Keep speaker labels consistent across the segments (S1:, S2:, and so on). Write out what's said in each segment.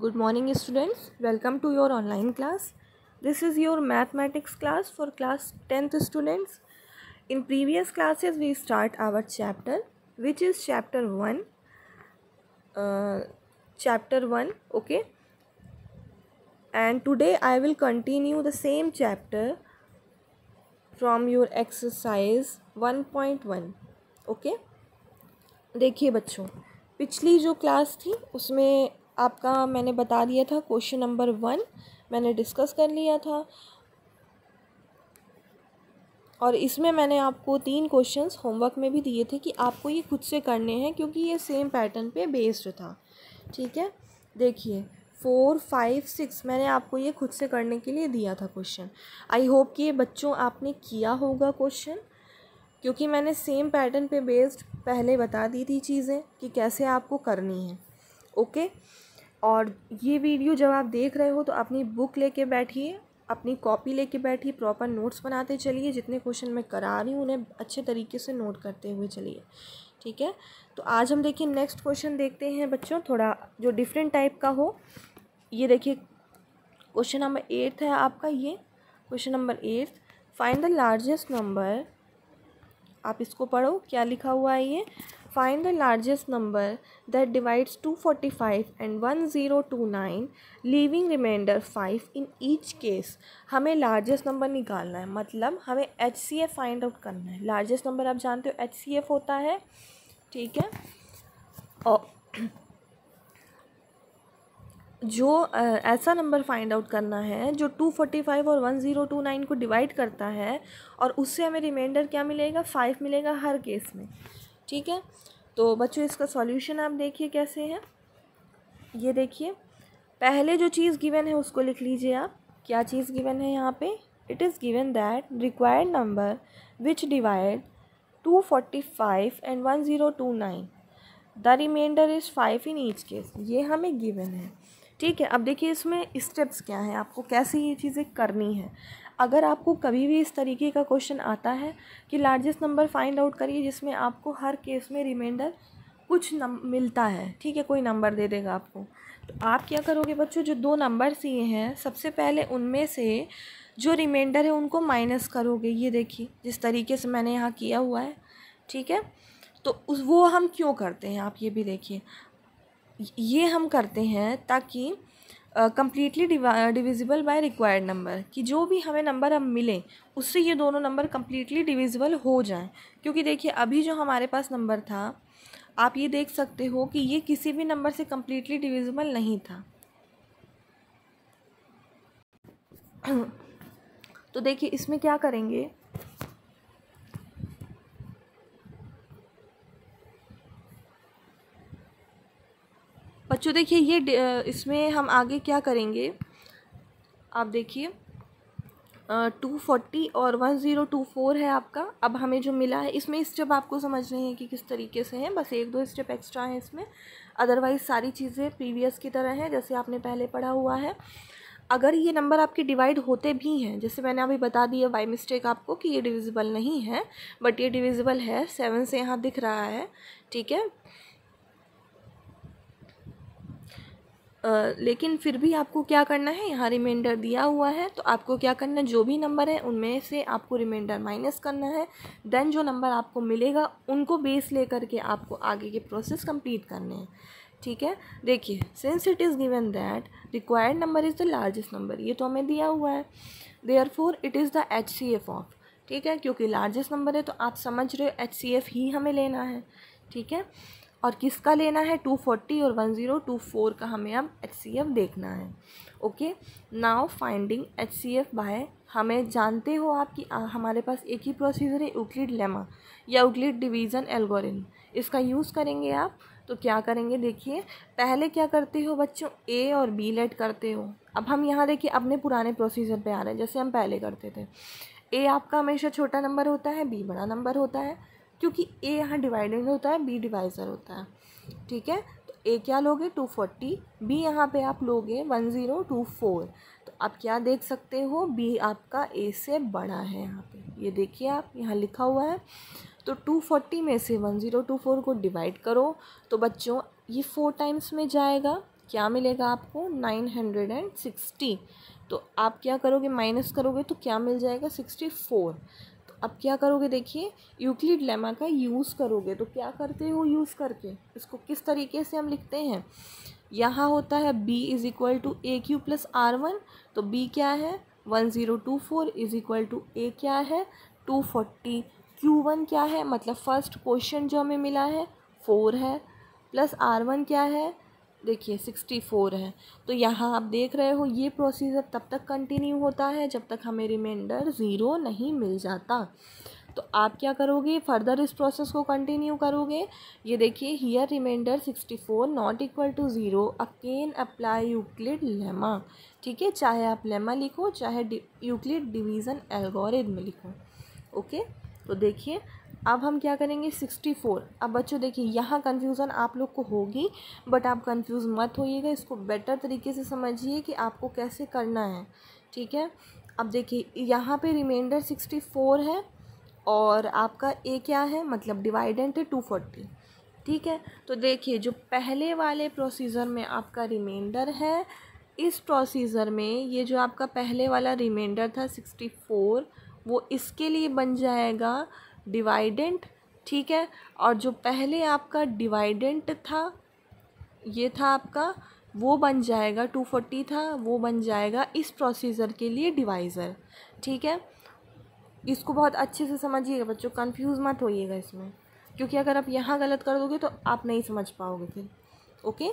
S1: Good morning students, welcome to your online class. This is your mathematics class for class 10th students. In previous classes we start our chapter which is chapter 1, okay, and today I will continue the same chapter from your exercise 1.1, okay. देखिए बच्चों, पिछली जो class थी उसमें आपका मैंने बता दिया था क्वेश्चन नंबर 1 मैंने डिस्कस कर लिया था और इसमें मैंने आपको 3 क्वेश्चंस होमवर्क में भी दिए थे कि आपको ये खुद से करने हैं क्योंकि ये सेम पैटर्न पे बेस्ड था। ठीक है, देखिए 4, 5, 6 मैंने आपको ये खुद से करने के लिए दिया था क्वेश्चन। आई होप कि ये बच्चों आपने किया होगा क्वेश्चन, क्योंकि मैंने सेम पैटर्न पे बेस्ड पहले बता दी थी चीज़ें कि कैसे आपको करनी है। ओके, और ये वीडियो जब आप देख रहे हो तो अपनी बुक लेके बैठिए, अपनी कॉपी लेके बैठिए, प्रॉपर नोट्स बनाते चलिए। जितने क्वेश्चन मैं करा रही हूँ उन्हें अच्छे तरीके से नोट करते हुए चलिए। ठीक है, तो आज हम देखिए नेक्स्ट क्वेश्चन देखते हैं बच्चों, थोड़ा जो डिफरेंट टाइप का हो। ये देखिए क्वेश्चन नंबर 8 है आपका, ये question number 8, find the largest number. आप इसको पढ़ो क्या लिखा हुआ है ये। Find the largest number that divides 245 and 1029 leaving remainder 5 in each case. हमें लार्जेस्ट नंबर निकालना है, मतलब हमें HCF फाइंड आउट करना है। लार्जेस्ट नंबर आप जानते हो HCF होता है, ठीक है। और जो ऐसा नंबर फाइंड आउट करना है जो 245 और 1029 को डिवाइड करता है और उससे हमें रिमाइंडर क्या मिलेगा, 5 मिलेगा हर केस में। ठीक है, तो बच्चों इसका सॉल्यूशन आप देखिए कैसे है। ये देखिए पहले जो चीज़ गिवन है उसको लिख लीजिए आप। क्या चीज़ गिवन है यहाँ पे, it is given that required number which divide 245 and 1029 the remainder is 5 in each case. ये हमें गिवन है। ठीक है, अब देखिए इसमें स्टेप्स क्या हैं, आपको कैसे ये चीज़ें करनी है। अगर आपको कभी भी इस तरीके का क्वेश्चन आता है कि लार्जेस्ट नंबर फाइंड आउट करिए जिसमें आपको हर केस में रिमाइंडर कुछ मिलता है, ठीक है, कोई नंबर दे देगा आपको, तो आप क्या करोगे बच्चों, जो 2 नंबर्स ये हैं सबसे पहले उनमें से जो रिमाइंडर है उनको माइनस करोगे। ये देखिए जिस तरीके से मैंने यहाँ किया हुआ है, ठीक है। तो वो हम क्यों करते हैं आप ये भी देखिए। ये हम करते हैं ताकि completely divisible by required number, कि जो भी हमें नंबर अब मिले उससे ये दोनों नंबर कम्प्लीटली डिविजिबल हो जाएं। क्योंकि देखिए अभी जो हमारे पास नंबर था आप ये देख सकते हो कि ये किसी भी नंबर से कम्प्लीटली डिविजिबल नहीं था। तो देखिए इसमें क्या करेंगे, बच्चों देखिए ये इसमें हम आगे क्या करेंगे, आप देखिए 240 और 1024 है आपका। अब हमें जो मिला है इसमें स्टेप आपको समझने हैं कि किस तरीके से हैं, बस 1-2 स्टेप एक्स्ट्रा हैं इसमें, अदरवाइज़ सारी चीज़ें प्रीवियस की तरह हैं जैसे आपने पहले पढ़ा हुआ है। अगर ये नंबर आपके डिवाइड होते भी हैं, जैसे मैंने अभी बता दिया बाय मिस्टेक आपको कि ये डिविजिबल नहीं है, बट ये डिविजिबल है, 7 से यहाँ दिख रहा है, ठीक है। लेकिन फिर भी आपको क्या करना है, यहाँ रिमाइंडर दिया हुआ है तो आपको क्या करना है, जो भी नंबर है उनमें से आपको रिमाइंडर माइनस करना है। देन जो नंबर आपको मिलेगा उनको बेस लेकर के आपको आगे के प्रोसेस कंप्लीट करने हैं। ठीक है, देखिए since it is given that required number is the largest number, ये तो हमें दिया हुआ है, therefore it is the HCF of, ठीक है, क्योंकि लार्जेस्ट नंबर है तो आप समझ रहे हो HCF ही हमें लेना है। ठीक है, और किसका लेना है, 240 और 1024 का हमें अब HCF देखना है। Okay, now finding HCF by, हमें जानते हो आप कि हमारे पास एक ही प्रोसीजर है, यूक्लिड लेमा या यूक्लिड डिवीज़न एल्गोरिथम, इसका यूज़ करेंगे आप। तो क्या करेंगे देखिए, पहले क्या करते हो बच्चों, A और B लेट करते हो। अब हम यहाँ देखिए अपने पुराने प्रोसीजर पे आ रहे हैं जैसे हम पहले करते थे। A आपका हमेशा छोटा नंबर होता है, B बड़ा नंबर होता है, क्योंकि A यहाँ डिवाइडेंड होता है, B डिवाइज़र होता है। ठीक है, तो A क्या लोगे 240, B यहाँ पे आप लोगे 1024। तो आप क्या देख सकते हो, B आपका A से बड़ा है यहाँ पे, ये देखिए आप यहाँ लिखा हुआ है। तो 240 में से 1024 को डिवाइड करो तो बच्चों ये 4 टाइम्स में जाएगा, क्या मिलेगा आपको 960। तो आप क्या करोगे, माइनस करोगे तो क्या मिल जाएगा 64। तो अब क्या करोगे, देखिए यूक्लिड लेमा का यूज़ करोगे। तो क्या करते हो यूज़ करके, इसको किस तरीके से हम लिखते हैं, यहाँ होता है b is equal to a q plus R1। तो b क्या है 1024 इज़ इक्वल टू a क्या है 240। Q1 क्या है, मतलब फर्स्ट क्वेश्चन जो हमें मिला है 4 है, प्लस R1 क्या है, देखिए 64 है। तो यहाँ आप देख रहे हो ये प्रोसीजर तब तक कंटिन्यू होता है जब तक हमें रिमाइंडर 0 नहीं मिल जाता। तो आप क्या करोगे, फर्दर इस प्रोसेस को कंटिन्यू करोगे। ये देखिए here remainder 64 not equal to 0, again apply Euclid lemma. ठीक है, चाहे आप लेमा लिखो चाहे यूक्लिड डिवीज़न एल्गोरिथम लिखो। ओके, तो देखिए अब हम क्या करेंगे 64। अब बच्चों देखिए यहाँ कन्फ्यूज़न आप लोग को होगी, बट आप कंफ्यूज मत होइएगा, इसको बेटर तरीके से समझिए कि आपको कैसे करना है। ठीक है, अब देखिए यहाँ पे रिमाइंडर 64 है और आपका ए क्या है, मतलब डिवाइडेंट है 240। ठीक है, तो देखिए जो पहले वाले प्रोसीजर में आपका रिमाइंडर है, इस प्रोसीजर में ये जो आपका पहले वाला रिमाइंडर था 64 वो इसके लिए बन जाएगा डिवाइडेंट। ठीक है, और जो पहले आपका डिवाइडेंट था ये था आपका, वो बन जाएगा 240 था, वो बन जाएगा इस प्रोसीजर के लिए डिवाइज़र। ठीक है, इसको बहुत अच्छे से समझिएगा बच्चों, कंफ्यूज मत होइएगा इसमें, क्योंकि अगर आप यहाँ गलत कर दोगे तो आप नहीं समझ पाओगे फिर। ओके,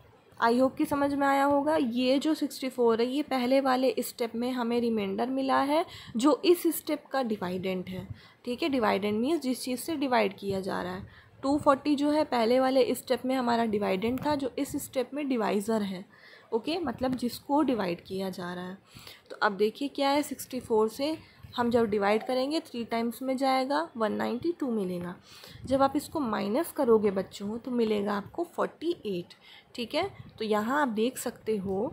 S1: आई होप कि समझ में आया होगा। ये जो 64 है ये पहले वाले स्टेप में हमें रिमाइंडर मिला है जो इस स्टेप का डिवाइडेंट है। ठीक है, डिवाइडेंट मीन्स जिस चीज़ से डिवाइड किया जा रहा है। 240 जो है पहले वाले स्टेप में हमारा डिवाइडेंट था जो इस स्टेप में डिवाइज़र है। ओके, मतलब जिसको डिवाइड किया जा रहा है। तो अब देखिए क्या है, 64 से हम जब डिवाइड करेंगे 3 टाइम्स में जाएगा 192 मिलेगा। जब आप इसको माइनस करोगे बच्चों तो मिलेगा आपको 48। ठीक है, तो यहाँ आप देख सकते हो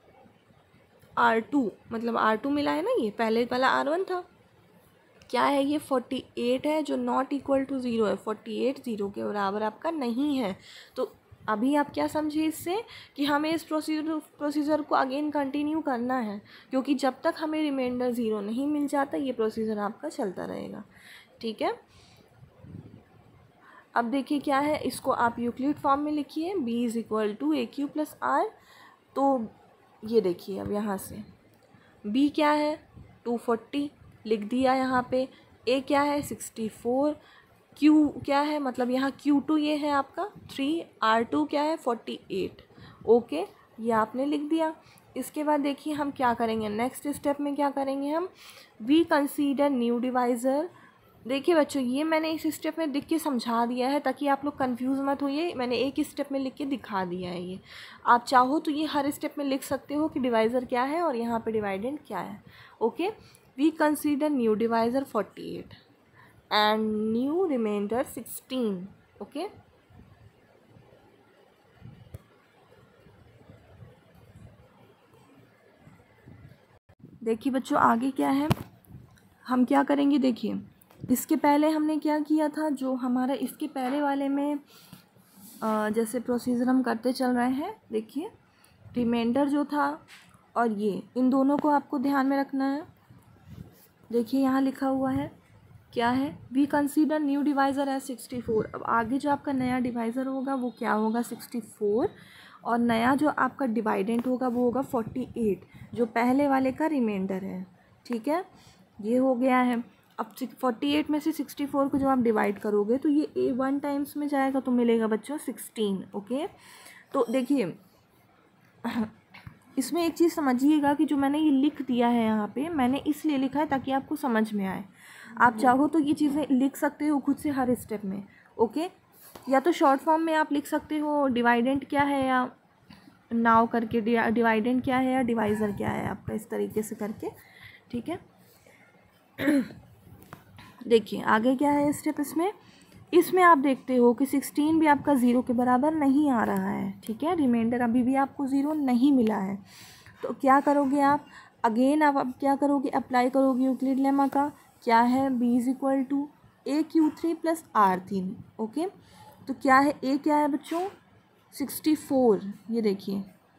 S1: R2, मतलब R2 मिला है ना, ये पहले वाला R1 था, क्या है ये 48 है जो नॉट इक्वल टू 0 है। 48 0 के बराबर आपका नहीं है। तो अभी आप क्या समझे इससे कि हमें इस प्रोसीजर को अगेन कंटिन्यू करना है, क्योंकि जब तक हमें रिमाइंडर 0 नहीं मिल जाता ये प्रोसीजर आपका चलता रहेगा। ठीक है, अब देखिए क्या है, इसको आप यूक्लिड फॉर्म में लिखिए, b is equal to a q plus r. तो ये देखिए अब यहाँ से b क्या है 240 लिख दिया यहाँ पे, a क्या है 64, q क्या है, मतलब यहाँ q2 ये है आपका 3, r2 क्या है 48। ओके, ये आपने लिख दिया। इसके बाद देखिए हम क्या करेंगे, नेक्स्ट स्टेप में क्या करेंगे हम, वी कंसीडर न्यू डिवाइज़र। देखिए बच्चों ये मैंने इस स्टेप में लिख के समझा दिया है ताकि आप लोग कंफ्यूज मत होइए, मैंने एक ही स्टेप में लिख के दिखा दिया है। ये आप चाहो तो ये हर स्टेप में लिख सकते हो कि डिवाइज़र क्या है और यहाँ पे डिवाइडेंट क्या है। Okay, we consider new divisor 48 and new remainder 16। Okay, देखिए बच्चों आगे क्या है, हम क्या करेंगे, देखिए इसके पहले हमने क्या किया था, जो हमारा इसके पहले वाले में जैसे प्रोसीजर हम करते चल रहे हैं। देखिए रिमाइंडर जो था और ये इन दोनों को आपको ध्यान में रखना है। देखिए यहाँ लिखा हुआ है क्या है, we consider new divisor as 64। अब आगे जो आपका नया डिवाइज़र होगा वो क्या होगा 64, और नया जो आपका डिवाइडेंट होगा वो होगा 48 जो पहले वाले का रिमाइंडर है। ठीक है, ये हो गया है। अब 48 में से 64 को जब आप डिवाइड करोगे तो ये 1 टाइम्स में जाएगा तो मिलेगा बच्चों 16। ओके, तो देखिए इसमें एक चीज़ समझिएगा कि जो मैंने ये लिख दिया है यहाँ पे, मैंने इसलिए लिखा है ताकि आपको समझ में आए। आप चाहो तो ये चीज़ें लिख सकते हो खुद से हर स्टेप में। ओके, या तो शॉर्ट फॉर्म में आप लिख सकते हो डिवाइडेंट क्या है, या नाव करके डिवाइडेंट क्या है या डिवाइज़र क्या है आपका, इस तरीके से करके। ठीक है, देखिए आगे क्या है स्टेप, इसमें आप देखते हो कि 16 भी आपका 0 के बराबर नहीं आ रहा है। ठीक है, रिमाइंडर अभी भी आपको 0 नहीं मिला है। तो क्या करोगे आप, अगेन आप अब क्या करोगे, अप्लाई करोगे यूक्लिड लेमा का, क्या है b is equal to a q 3 plus r3। Okay, तो क्या है a क्या है बच्चों 64, ये देखिए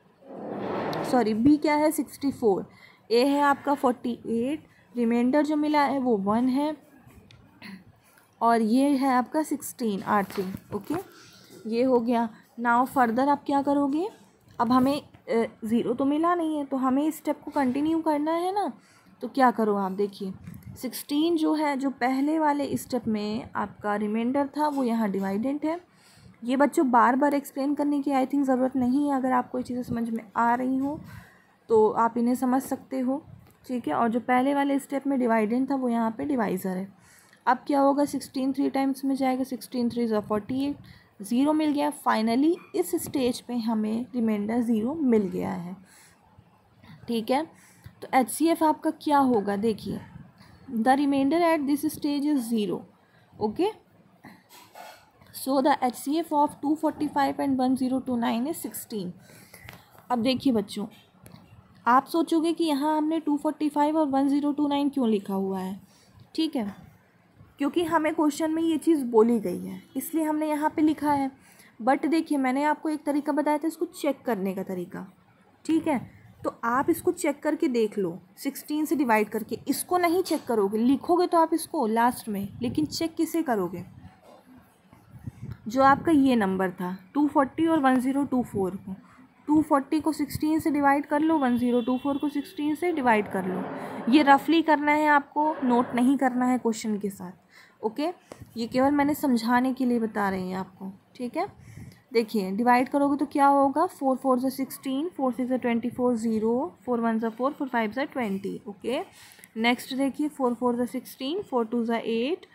S1: सॉरी बी क्या है 64, ए है आपका 48, रिमाइंडर जो मिला है वो 1 है, और ये है आपका 16 R3। ओके, ये हो गया। नाउ फर्दर आप क्या करोगे, अब हमें 0 तो मिला नहीं है, तो हमें इस स्टेप को कंटिन्यू करना है ना। तो क्या करो आप, देखिए 16 जो है, जो पहले वाले स्टेप में आपका रिमाइंडर था वो यहाँ डिवाइडेंट है। ये बच्चों बार बार एक्सप्लेन करने की आई थिंक ज़रूरत नहीं है। अगर आपको ये चीज़ें समझ में आ रही हो तो आप इन्हें समझ सकते हो, ठीक है। और जो पहले वाले स्टेप में डिवाइडेंट था वो यहाँ पे डिवाइज़र है। अब क्या होगा, 16 3 टाइम्स में जाएगा, 16 3 ज़ा 48, 0 मिल गया। फाइनली इस स्टेज पे हमें रिमाइंडर 0 मिल गया है, ठीक है। तो HCF आपका क्या होगा, देखिए the remainder at this stage is 0। Okay, so the HCF of 245 and 1029 is 16। अब देखिए बच्चों, आप सोचोगे कि यहाँ हमने 245 और 1029 क्यों लिखा हुआ है, ठीक है, क्योंकि हमें क्वेश्चन में ये चीज़ बोली गई है इसलिए हमने यहाँ पे लिखा है। बट देखिए मैंने आपको एक तरीका बताया था इसको चेक करने का तरीका, ठीक है। तो आप इसको चेक करके देख लो, 16 से डिवाइड करके। इसको नहीं चेक करोगे, लिखोगे तो आप इसको लास्ट में, लेकिन चेक किसे करोगे, जो आपका ये नंबर था 240 और 1024 को, 240 को 16 से डिवाइड कर लो, 1024 को 16 से डिवाइड कर लो। ये रफली करना है आपको, नोट नहीं करना है क्वेश्चन के साथ। ओके, ये केवल मैंने समझाने के लिए बता रही हैं आपको, ठीक है। देखिए डिवाइड करोगे तो क्या होगा, 4 4 ज़ा 16, 4 6 ज़ा 24, 0, 4 1 ज़ा 4, 4 5 ज़ा 20। ओके, नेक्स्ट देखिए 4 4 ज़ा 16, 4 2 ज़ा 8,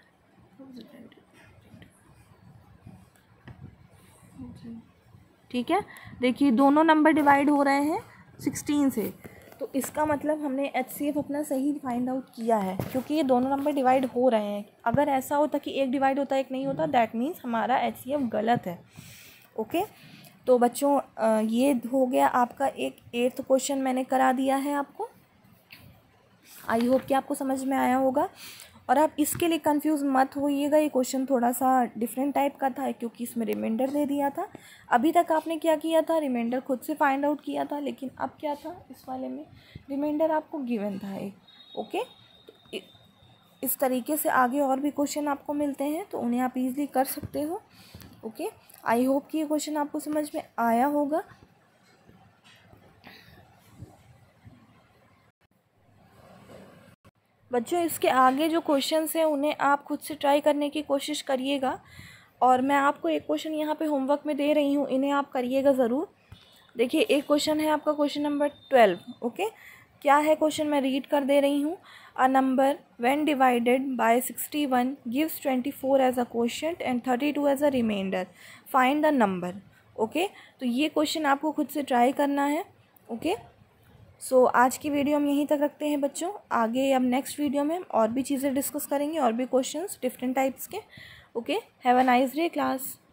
S1: ठीक है। देखिए दोनों नंबर डिवाइड हो रहे हैं 16 से, तो इसका मतलब हमने HCF अपना सही फाइंड आउट किया है, क्योंकि ये दोनों नंबर डिवाइड हो रहे हैं। अगर ऐसा होता कि एक डिवाइड होता एक नहीं होता, दैट मीन्स हमारा HCF गलत है। ओके, तो बच्चों ये हो गया आपका एक 8th क्वेश्चन मैंने करा दिया है आपको। आई होप कि आपको समझ में आया होगा। और आप इसके लिए कंफ्यूज मत होइएगा, ये क्वेश्चन थोड़ा सा डिफरेंट टाइप का था क्योंकि इसमें रिमाइंडर दे दिया था। अभी तक आपने क्या किया था, रिमाइंडर खुद से फाइंड आउट किया था, लेकिन अब क्या था, इस वाले में रिमाइंडर आपको गिवन था एक। ओके, तो इस तरीके से आगे और भी क्वेश्चन आपको मिलते हैं तो उन्हें आप इजीली कर सकते हो। ओके, आई होप कि ये क्वेश्चन आपको समझ में आया होगा। बच्चों इसके आगे जो क्वेश्चंस हैं उन्हें आप खुद से ट्राई करने की कोशिश करिएगा, और मैं आपको एक क्वेश्चन यहाँ पे होमवर्क में दे रही हूँ, इन्हें आप करिएगा ज़रूर। देखिए एक क्वेश्चन है आपका क्वेश्चन नंबर 12। ओके, क्या है क्वेश्चन, मैं रीड कर दे रही हूँ। A number when divided by 61 gives 24 as a quotient and 32 as a remainder, find the number. Okay, तो ये क्वेश्चन आपको खुद से ट्राई करना है। ओके, सो आज की वीडियो हम यहीं तक रखते हैं बच्चों। आगे अब नेक्स्ट वीडियो में हम और भी चीज़ें डिस्कस करेंगे, और भी क्वेश्चंस डिफरेंट टाइप्स के। Okay, have a nice day class.